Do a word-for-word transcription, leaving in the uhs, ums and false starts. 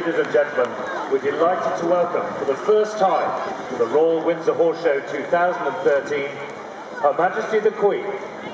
ladies and gentlemen, we're delighted to welcome for the first time to the Royal Windsor Horse Show two thousand thirteen, Her Majesty the Queen,